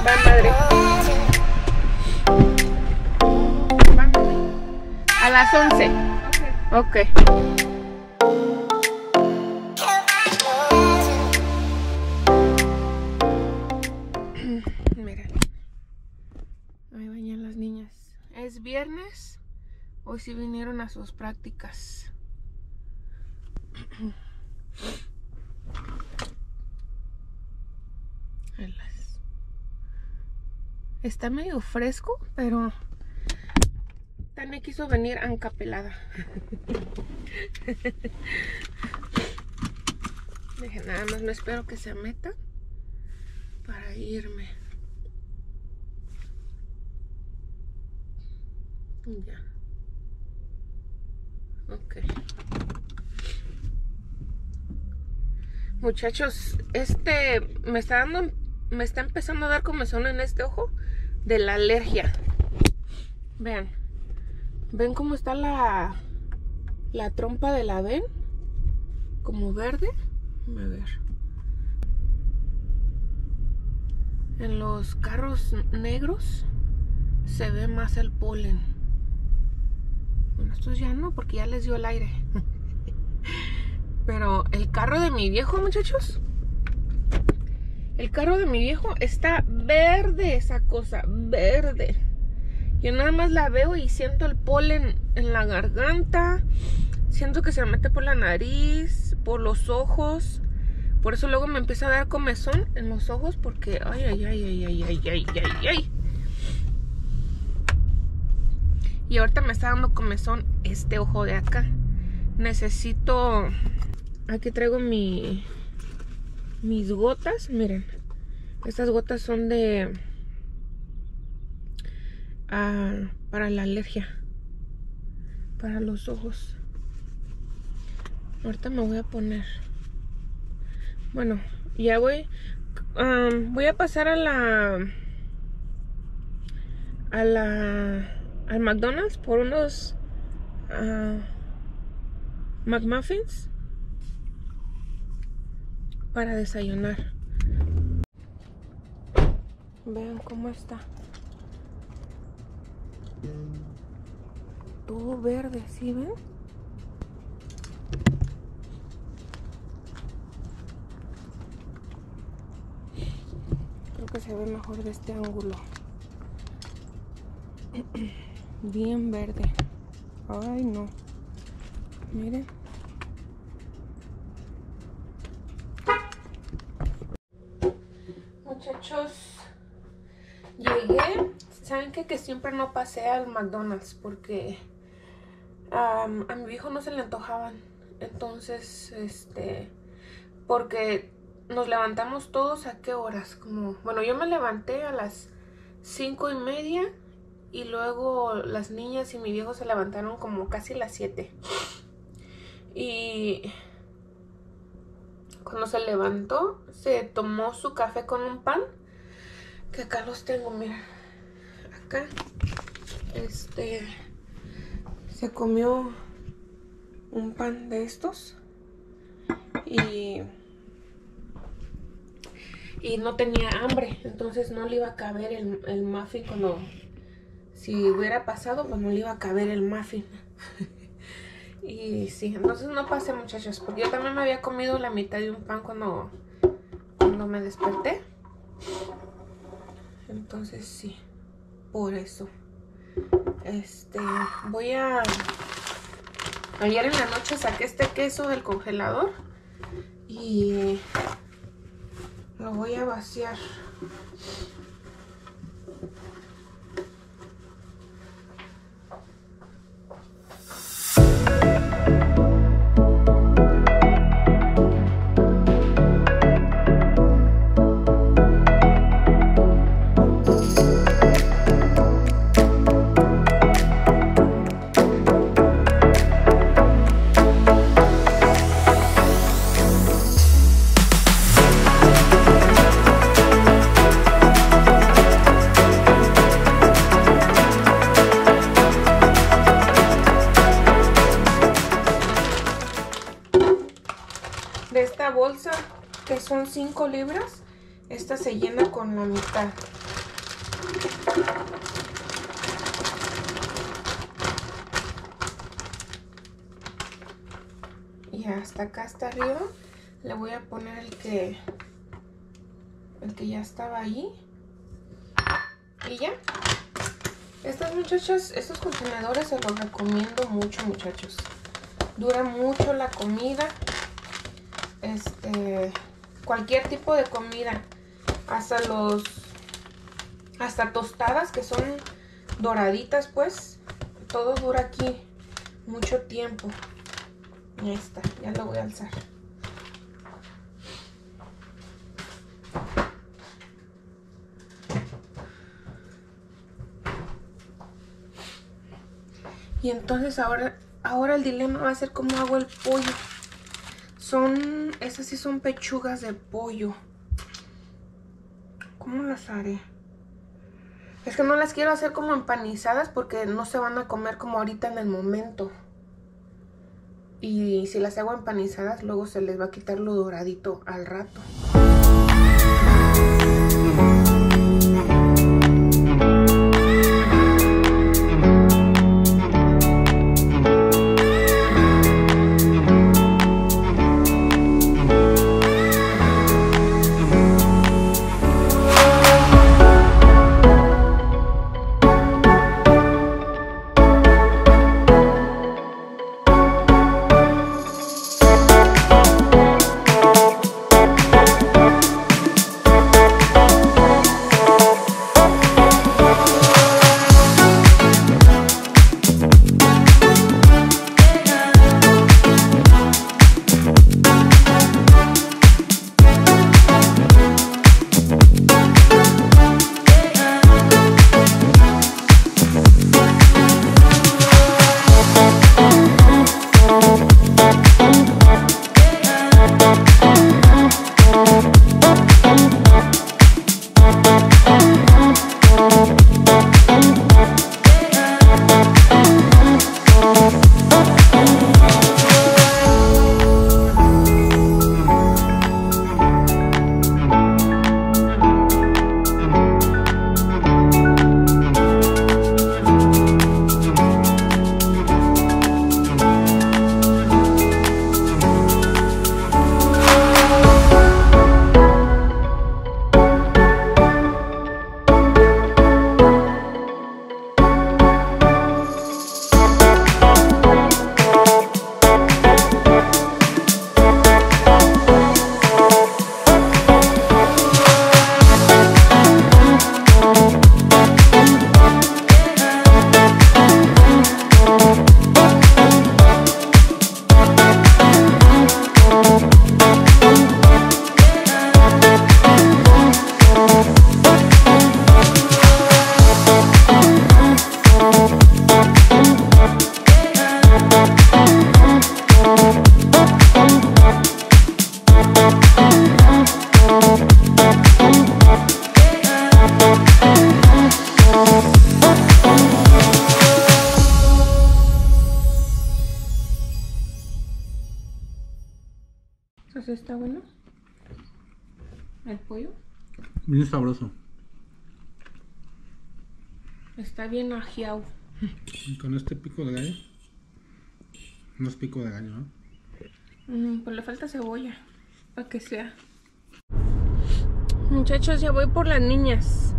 Va, madre. Va, madre. A las 11. Ok. Miren. Ahí bañan las niñas. Es viernes. Hoy sí vinieron a sus prácticas. Está medio fresco, pero Tania quiso venir encapelada. Dije, nada más me espero que se meta para irme. Ya. Ok. Muchachos, me está empezando a dar comezón en este ojo de la alergia. Vean. ¿Ven cómo está la trompa de la ven? Como verde. A ver. En los carros negros se ve más el polen. Bueno, estos ya no, porque ya les dio el aire. Pero el carro de mi viejo, muchachos, el carro de mi viejo está verde, esa cosa, verde. Yo nada más la veo y siento el polen en la garganta. Siento que se mete por la nariz, por los ojos. Por eso luego me empieza a dar comezón en los ojos, porque ay, ay, ay, ay, ay, ay, ay, ay, ay. Y ahorita me está dando comezón este ojo de acá. Necesito... Aquí traigo mis gotas, miren. Estas gotas son de... para la alergia. Para los ojos. Ahorita me voy a poner. Bueno, ya voy. Voy a pasar al McDonald's por unos McMuffins para desayunar. Vean cómo está. Todo verde, ¿sí ven? Creo que se ve mejor de este ángulo. Bien verde. Ay, no. Miren. Muchachos, llegué. ¿Saben qué? Que siempre no pasé al McDonald's porque a mi hijo no se le antojaban. Entonces, porque nos levantamos todos a qué horas, como, bueno, yo me levanté a las 5:30 y luego las niñas y mi viejo se levantaron como casi las 7. Y cuando se levantó, se tomó su café con un pan, que acá los tengo, miren, acá, se comió un pan de estos y no tenía hambre, entonces no le iba a caber el muffin. Cuando, si hubiera pasado, pues no le iba a caber el muffin. Y sí, entonces no pasé, muchachos, porque yo también me había comido la mitad de un pan cuando me desperté. Entonces sí, por eso. Ayer en la noche saqué este queso del congelador y lo voy a vaciar. De esta bolsa, que son 5 libras, esta se llena con la mitad. Y hasta acá, hasta arriba, le voy a poner el que ya estaba ahí. Y ya. Estas muchachas, estos contenedores se los recomiendo mucho, muchachos. Dura mucho la comida. Cualquier tipo de comida. Hasta tostadas que son doraditas, pues. Todo dura aquí mucho tiempo. Ahí está, ya lo voy a alzar. Y entonces ahora el dilema va a ser cómo hago el pollo. Esas sí son pechugas de pollo. ¿Cómo las haré? Es que no las quiero hacer como empanizadas porque no se van a comer como ahorita en el momento. Y si las hago empanizadas, luego se les va a quitar lo doradito al rato. Entonces está bueno el pollo. Bien sabroso. Está bien ajiado. Con este pico de gallo. No es pico de gallo, ¿no? Pues le falta cebolla para que sea. Muchachos, ya voy por las niñas.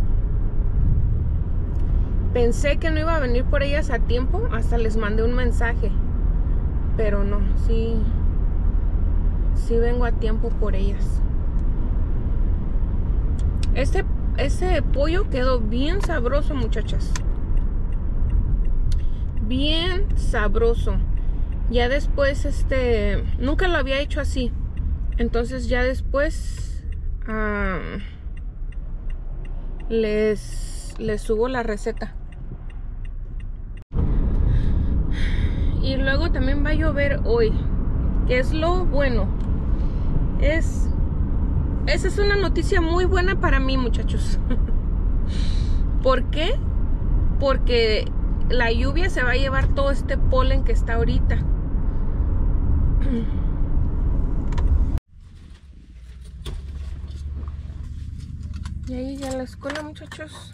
Pensé que no iba a venir por ellas a tiempo. Hasta les mandé un mensaje. Pero no, sí vengo a tiempo por ellas. Ese pollo quedó bien sabroso, muchachas. Bien sabroso. Ya después, nunca lo había hecho así. Entonces ya después les subo la receta. Y luego también va a llover hoy, que es lo bueno. Esa es una noticia muy buena para mí, muchachos. ¿Por qué? Porque la lluvia se va a llevar todo este polen que está ahorita. Y ahí ya la escuela, muchachos.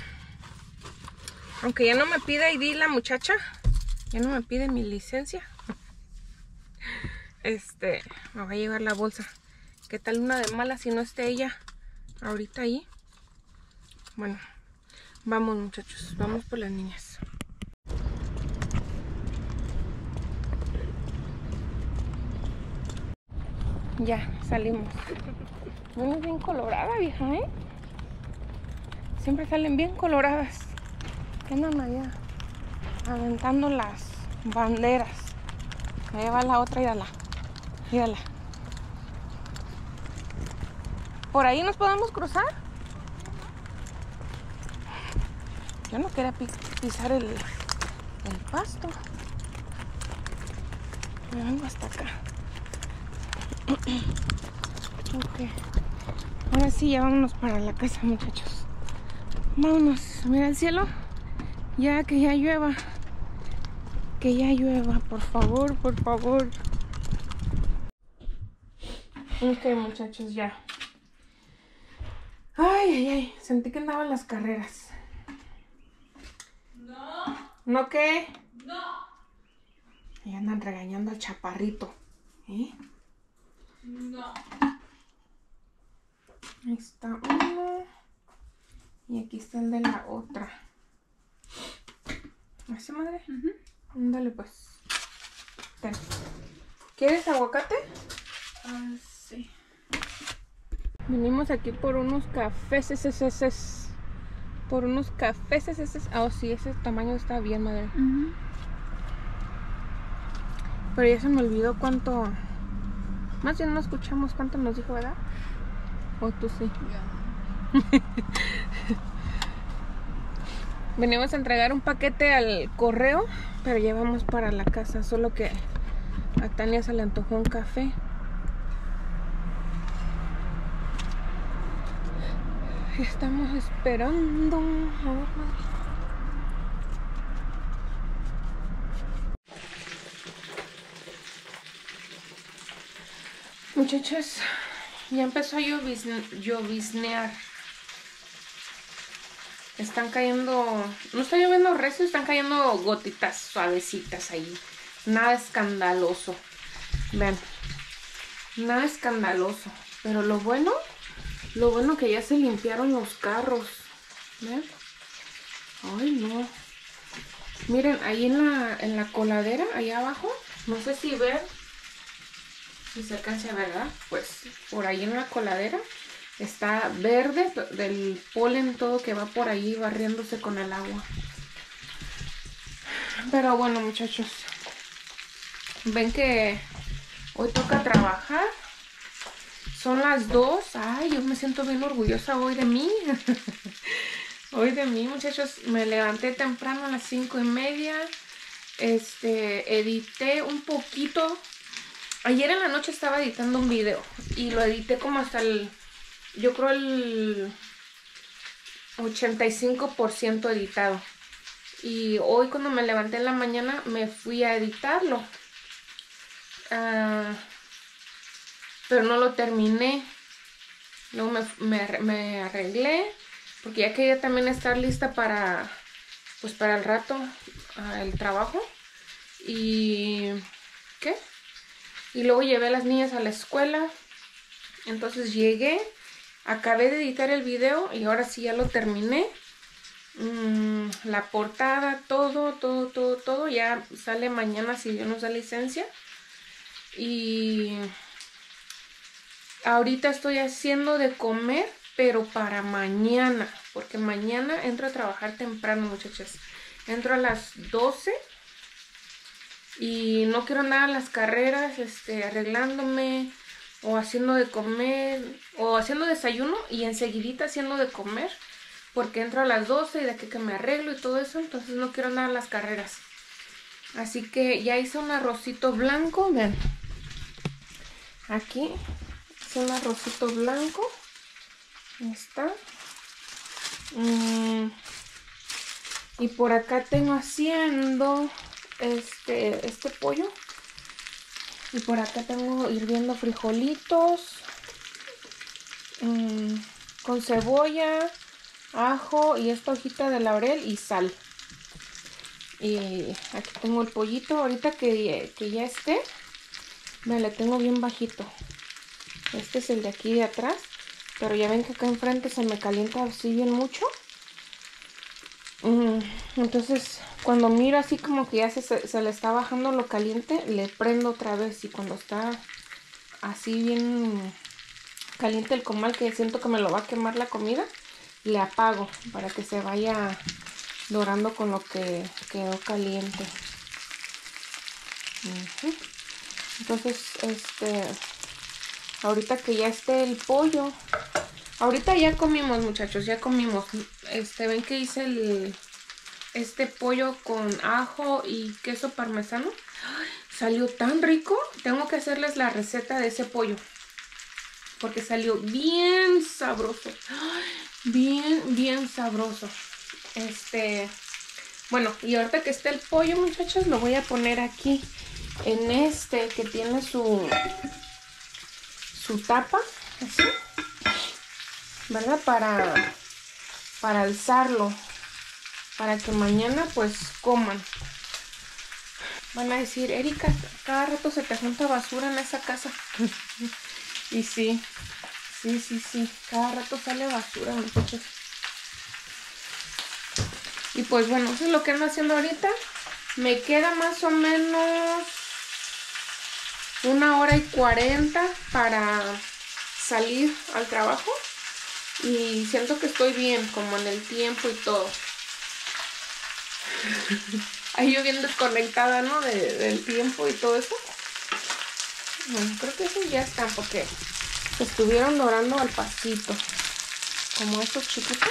Aunque ya no me pide ID la muchacha, ya no me pide mi licencia. me va a llevar la bolsa. ¿Qué tal una de malas si no esté ella ahorita ahí? Bueno, vamos muchachos, vamos por las niñas. Ya, salimos. Vienes bien colorada, vieja, ¿eh? Siempre salen bien coloradas. Andan allá aventando las banderas. Ahí va la otra, mírala. Mírala. ¿Por ahí nos podemos cruzar? Yo no quería pisar el pasto. Me vengo hasta acá. Ok. Ahora sí, ya vámonos para la casa, muchachos. Vámonos. Mira el cielo. Ya que ya llueva. Que ya llueva, por favor, por favor. Ok, muchachos, ya. Ay, ay, ay. Sentí que andaba en las carreras. No. ¿No qué? No. Y andan regañando al chaparrito. ¿Eh? No. Ahí está uno. Y aquí está el de la otra. ¿Así, madre? Dale, pues. Ten. ¿Quieres aguacate? Sí. Venimos aquí por unos cafés. Por unos cafés. Ah, oh, sí, ese tamaño está bien, madre. Pero ya se me olvidó cuánto. Más bien no escuchamos cuánto nos dijo, ¿verdad? O tú sí. Venimos a entregar un paquete al correo, pero ya vamos para la casa. Solo que a Tania se le antojó un café. Estamos esperando. A ver, madre. Muchachos, ya empezó a lloviznear. Están cayendo, no está lloviendo recio, están cayendo gotitas suavecitas ahí. Nada escandaloso. Vean, nada escandaloso. Pero lo bueno que ya se limpiaron los carros. ¿Ven? Ay, no. Miren, ahí en la coladera, ahí abajo, no sé si ven, si se alcanza a ver, ¿verdad? Pues por ahí en la coladera está verde del polen todo que va por ahí barriéndose con el agua. Pero bueno, muchachos, ven que hoy toca trabajar. Son las 2. Ay, yo me siento bien orgullosa hoy de mí. Hoy de mí, muchachos. Me levanté temprano a las 5:30. Edité un poquito. Ayer en la noche estaba editando un video y lo edité como hasta yo creo el 85% editado. Y hoy cuando me levanté en la mañana me fui a editarlo. Pero no lo terminé. Luego me arreglé porque ya quería también estar lista para el rato, el trabajo. Y ¿qué? Y luego llevé a las niñas a la escuela. Entonces llegué, acabé de editar el video y ahora sí ya lo terminé. La portada, todo ya sale mañana si Dios nos da licencia. Y ahorita estoy haciendo de comer, pero para mañana, porque mañana entro a trabajar temprano, muchachas. Entro a las 12 y no quiero andar a las carreras arreglándome o haciendo de comer o haciendo desayuno y enseguidita haciendo de comer, porque entro a las 12 y de aquí que me arreglo y todo eso. Entonces no quiero andar a las carreras. Así que ya hice un arrocito blanco, vean. Aquí hice un arrocito blanco. Ahí está. Y por acá tengo haciendo este pollo. Y por acá tengo hirviendo frijolitos. Con cebolla, ajo y esta hojita de laurel y sal. Y aquí tengo el pollito. Ahorita que ya esté, Me le tengo bien bajito. Este es el de aquí de atrás. Pero ya ven que acá enfrente se me calienta así bien mucho. Entonces cuando miro así como que ya se le está bajando lo caliente, le prendo otra vez. Y cuando está así bien caliente el comal, que siento que me lo va a quemar la comida, le apago para que se vaya dorando con lo que quedó caliente. Entonces ahorita que ya esté el pollo, ahorita ya comimos, muchachos, ya comimos. Ven que hice este pollo con ajo y queso parmesano. ¡Ay! Salió tan rico. Tengo que hacerles la receta de ese pollo, porque salió bien sabroso. ¡Ay! Bien sabroso. Bueno, y ahorita que esté el pollo, muchachos, lo voy a poner aquí en que tiene su tapa, así, ¿verdad? Para alzarlo, para que mañana pues coman. Van a decir, Erika, cada rato se te junta basura en esa casa. Y sí, cada rato sale basura, muchachos. Y pues bueno, eso es lo que ando haciendo ahorita. Me queda más o menos 1:40 para salir al trabajo. Y siento que estoy bien, como en el tiempo y todo. Ahí yo bien desconectada, ¿no? Del tiempo y todo eso. Bueno, creo que esos ya están porque se estuvieron dorando al pasito. Como estos chiquitos.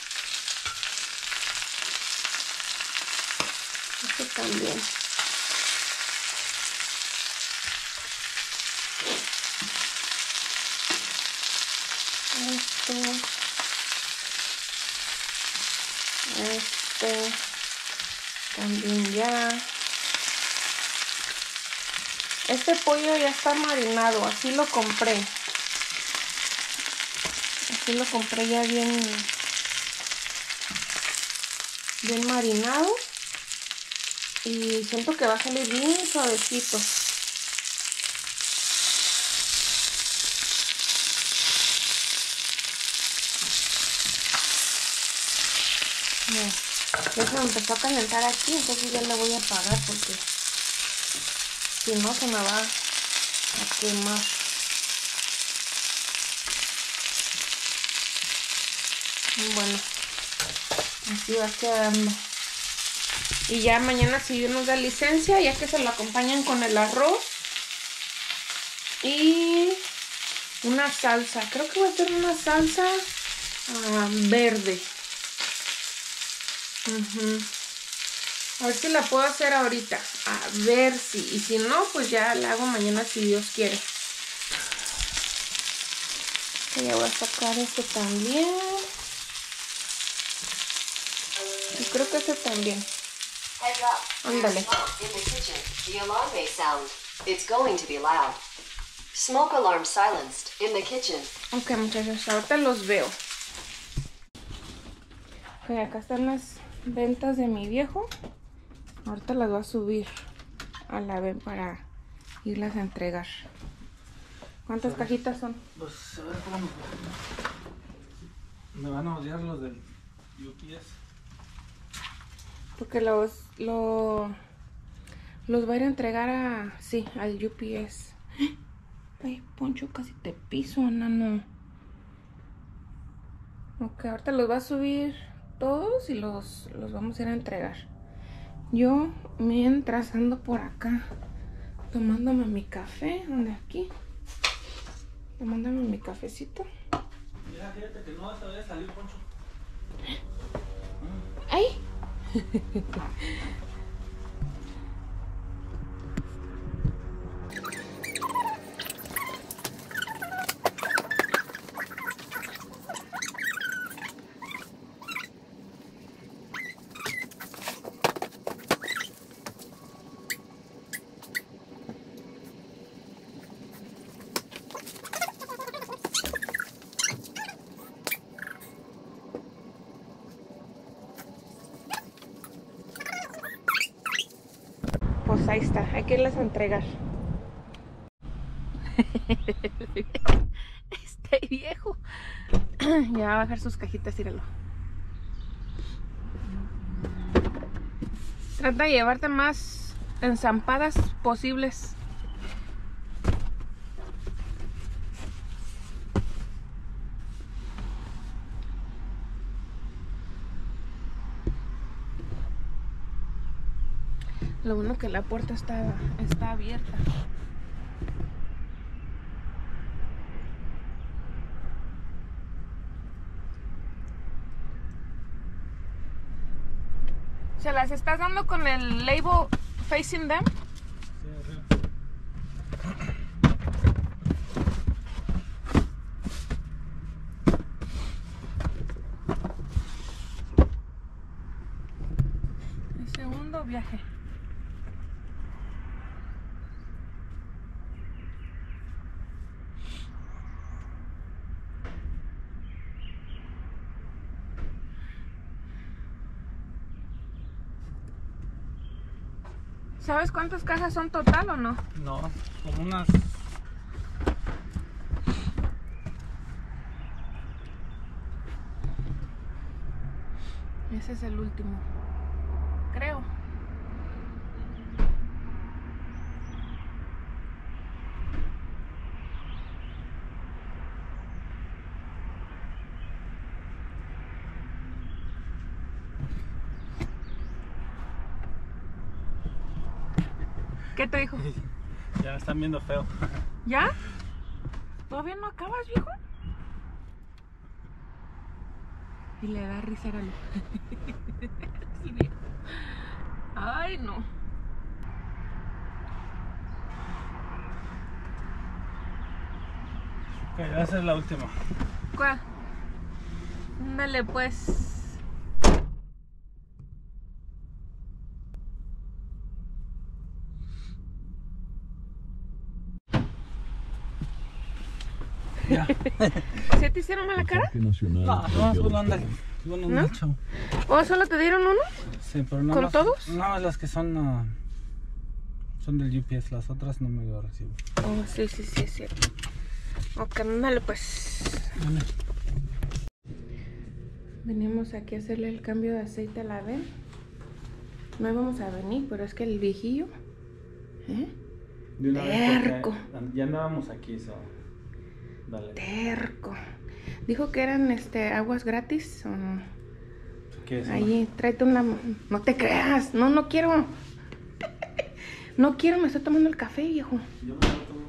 Este también. Este también ya. Este pollo ya está marinado, así lo compré. Así lo compré ya bien marinado. Y siento que va a salir bien suavecito. Ya se me empezó a calentar aquí, entonces ya le voy a apagar porque si no se me va a quemar. Bueno, así va quedando. Y ya mañana, si Dios nos da licencia, ya que se lo acompañan con el arroz y una salsa. Creo que voy a hacer una salsa verde. A ver si la puedo hacer ahorita. A ver si. Y si no, pues ya la hago mañana si Dios quiere. Ya voy a sacar este también. Y creo que este también. Ándale. Ok, muchachos, ahorita los veo. Ok, acá están las ventas de mi viejo. Ahorita las voy a subir a la ven para irlas a entregar. ¿Cuántas cajitas son? Pues a ver cómo me van a odiar los del UPS. Porque los va a ir a entregar al UPS. Ay, Poncho, casi te piso, enano. Ok, ahorita los va a subir todos y los vamos a ir a entregar. Yo mientras ando por acá tomándome mi café, ¿dónde aquí? Tomándome mi cafecito. Mira, fíjate que no, esta vez salió Poncho. ¡Ay! Pues ahí está, hay que irlas a entregar. Este viejo ya va a bajar sus cajitas, tíralo. Trata de llevarte más enzampadas posibles. Lo bueno que la puerta está abierta. ¿Se las estás dando con el label facing them? El segundo viaje. ¿Sabes cuántas cajas son total o no? No, como unas... Ese es el último, creo. ¿Qué te dijo? Ya me están viendo feo. ¿Ya? ¿Todavía no acabas, viejo? Y le da risa a Galo. Sí, viejo. Ay, no. Ok, va a ser la última. ¿Cuál? Dale, pues. Ya. ¿Se te hicieron mala cara? No, no, ándale. Bueno, ¿No? Nacho. ¿O solo te dieron uno? Sí, pero no. ¿Con las, todos? No, las que son son del UPS, las otras no me dio recibo. Oh, sí, es cierto. Ok, dale, pues. Dale. Venimos aquí a hacerle el cambio de aceite a la VEN. No íbamos a venir, pero es que el viejillo, De una terco. vez porque ya andábamos aquí, so. Dale. Terco. Dijo que eran aguas gratis o no. ¿Qué es? Ahí, tráete una. No te creas. No, no quiero. No quiero, me estoy tomando el café, viejo. Yo me lo tomo.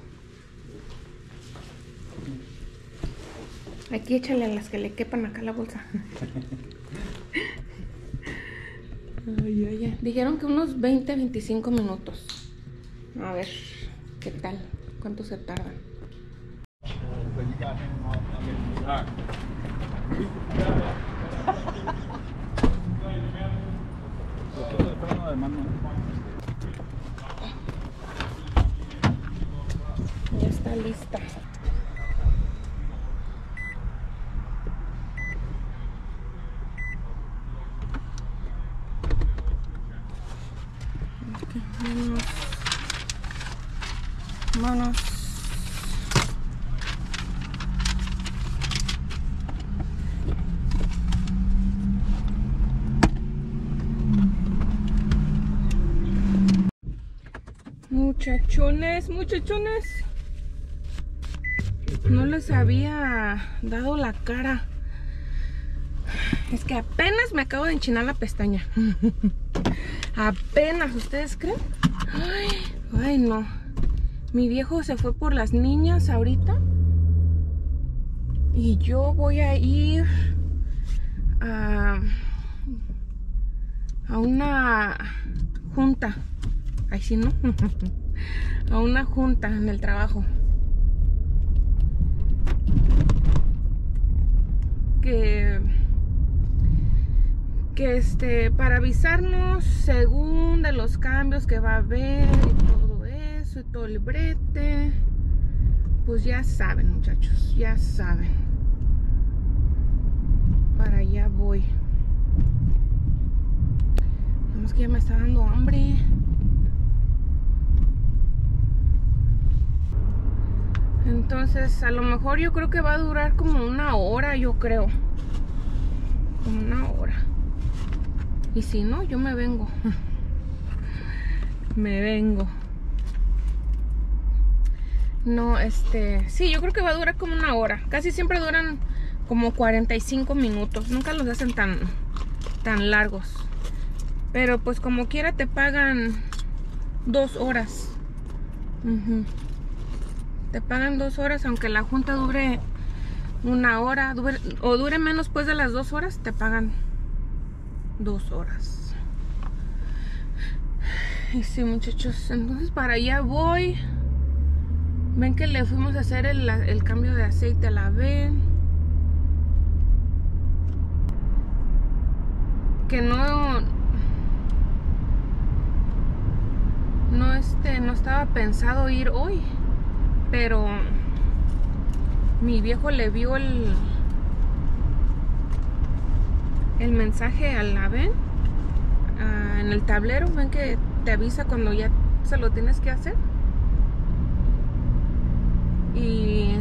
Aquí échale a las que le quepan acá la bolsa. Ay, ay, ay. Dijeron que unos 20, 25 minutos. A ver, ¿qué tal? ¿Cuánto se tardan? Ya está lista. Vámonos. Muchachones, muchachones. No les había dado la cara. Es que apenas me acabo de enchinar la pestaña. Apenas, ¿ustedes creen? Ay, no. Mi viejo se fue por las niñas ahorita. Y yo voy a ir a una junta. Ay, sí, ¿no? A una junta en el trabajo. Que para avisarnos según de los cambios que va a haber y todo eso y todo el brete. Pues ya saben, muchachos, ya saben. Para allá voy. Nada más que ya me está dando hambre. Entonces a lo mejor yo creo que va a durar como una hora, yo creo. Como una hora. Y si no, yo me vengo. Me vengo. No, sí, yo creo que va a durar como una hora. Casi siempre duran como 45 minutos. Nunca los hacen tan largos. Pero pues como quiera te pagan 2 horas. Te pagan 2 horas, aunque la junta dure una hora o dure menos pues de las 2 horas, te pagan 2 horas. Y sí, muchachos, entonces para allá voy. Ven que le fuimos a hacer el cambio de aceite a la VEN. Que no estaba pensado ir hoy, pero mi viejo le vio el mensaje a la VEN en el tablero. Ven que te avisa cuando ya se lo tienes que hacer. Y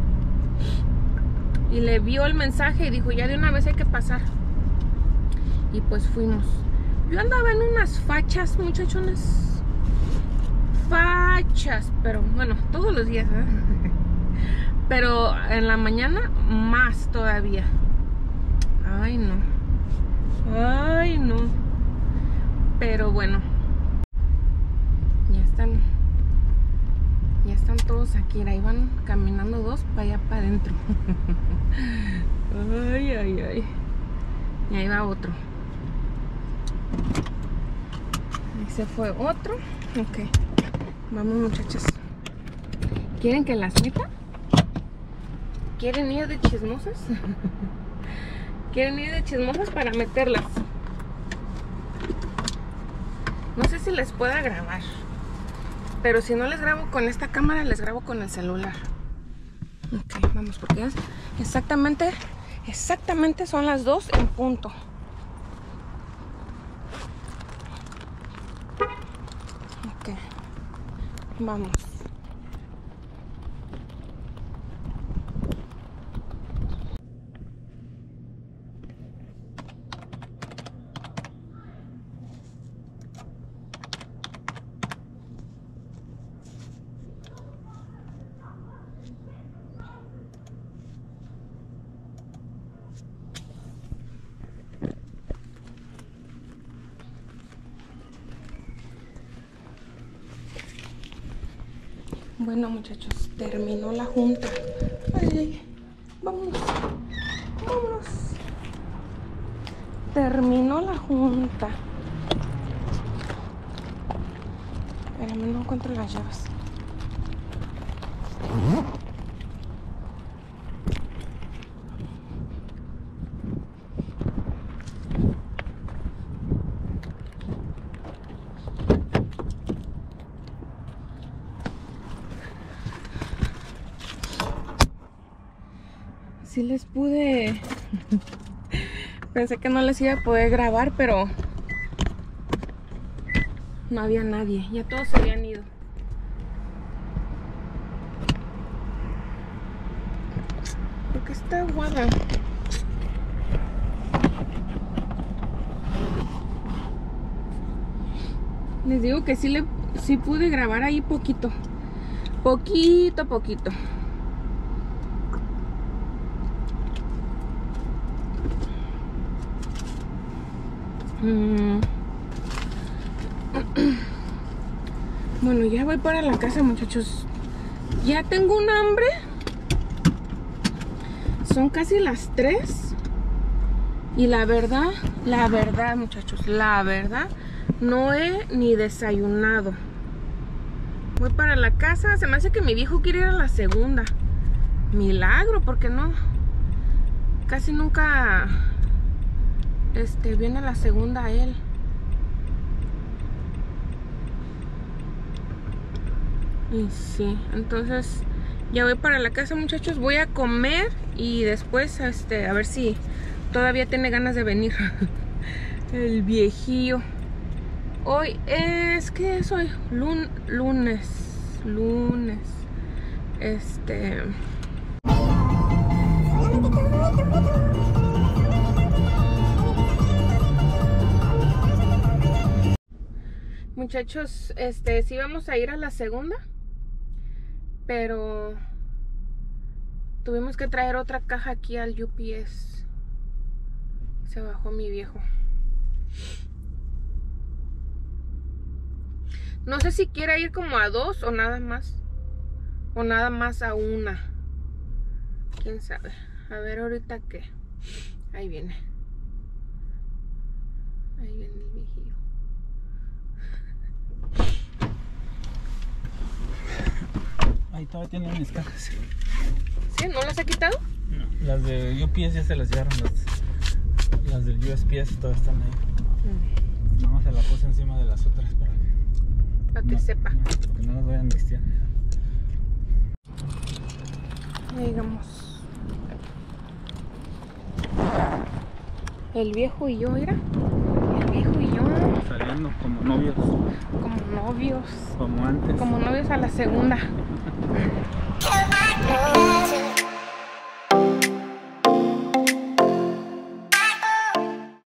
le vio el mensaje y dijo, ya de una vez hay que pasar. Y pues fuimos. Yo andaba en unas fachas, muchachones. Fachas, pero bueno, todos los días, ¿eh? Pero en la mañana más todavía. Ay, no. Ay, no. Pero bueno. Ya están todos aquí. Ahí van caminando 2 para allá para adentro. Ay, ay, ay. Y ahí va otro. Ahí se fue otro. Ok. Vamos, muchachas. ¿Quieren que las meta? ¿Quieren ir de chismosas? ¿Quieren ir de chismosas para meterlas? No sé si les pueda grabar. Pero si no les grabo con esta cámara, les grabo con el celular. Ok, vamos, porque ya exactamente son las 2 en punto. Ok, vamos. Bueno, muchachos, terminó la junta. Ay, ay, vámonos. Vámonos. Terminó la junta. Espérame, no encuentro las llaves. Sí les pude. Pensé que no les iba a poder grabar, pero no había nadie. Ya todos se habían ido. Porque está aguada. Les digo que sí pude grabar ahí poquito. Poquito. Bueno, ya voy para la casa, muchachos. Ya tengo un hambre. Son casi las 3. Y la verdad, muchachos, la verdad, no he ni desayunado. Voy para la casa. Se me hace que mi viejo quiere ir a la segunda. Milagro, porque no. Casi nunca viene a la segunda a él. Y sí, entonces ya voy para la casa, muchachos. Voy a comer y después a ver si todavía tiene ganas de venir. El viejillo. Hoy es, ¿qué es hoy? Lunes. Muchachos, sí vamos a ir a la segunda, pero tuvimos que traer otra caja aquí al UPS. Se bajó mi viejo. No sé si quiere ir como a 2 o nada más. O nada más a 1. Quién sabe. A ver ahorita qué. Ahí viene. Ahí viene el viejillo. Ahí todavía tienen mis cajas. ¿Sí? ¿No las ha quitado? No, las de UPS ya se las llevaron. Las del USPS todavía están ahí. No, se la puse encima de las otras para que no, sepa. Que no las vayan a mixtear. Digamos. El viejo y yo, mira. El viejo y yo. Saliendo como novios. Como novios. Como antes. Como novios a la segunda.